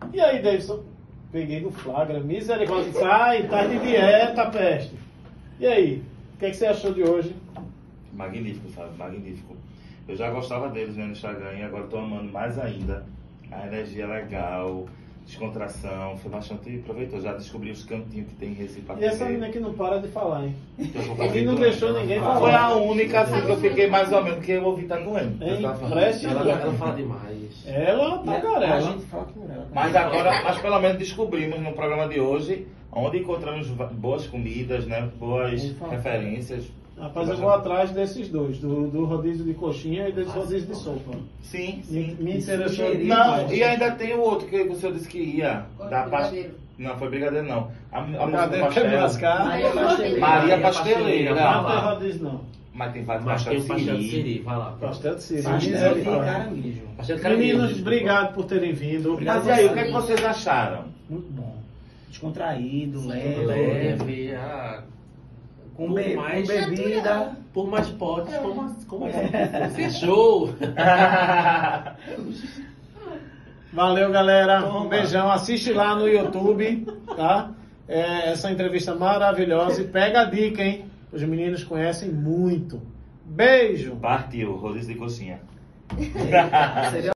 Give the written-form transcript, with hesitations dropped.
E aí, Davidson? Peguei no flagra, misericórdia. Sai, tá de dieta, peste. E aí, o que você achou de hoje? Magnífico, sabe? Magnífico. Eu já gostava deles, né, no Instagram, e agora tô amando mais ainda. A energia é legal, descontração, foi bastante proveitoso. Já descobri os cantinhos que tem em Recife pra E essa comer. menina que não para de falar, hein? E não deixou ninguém falar. Foi a única assim que eu fiquei mais ou menos, porque eu ouvi tá doendo. Hein? Ela fala demais. Ela tá A garela. gente fala por ela. Mas pelo menos descobrimos no programa de hoje, onde encontramos boas comidas, né? Boas referências. Rapaz, eu vou atrás desses dois, do rodízio de coxinha e desse rodízio de sopa. Sim, sim. Me interessou. Não, e ainda tem o outro que o senhor disse que ia. Da Brigadeiro. Não, foi brigadeiro não. A moça do Brigadeiro quer pastel. mascar. Maria Pasteleira. Não tem rodízio, não. Mas tem vários Mas tem pastel o pastel de de siri, siri. vai lá. Pastel de siri. Pastel de Misericórdia. caranguejo. Pastel de caranguejo. Meninos, obrigado por terem vindo. Mas e aí, o que é que vocês acharam? Muito bom. Descontraído, leve. Leve, Com bebida. Por mais potes, como fechou. Valeu, galera. Um beijão. Assiste lá no YouTube, tá? Essa entrevista maravilhosa. E pega a dica, hein? Os meninos conhecem muito. Beijo. Partiu, rodízio de coxinha. Seria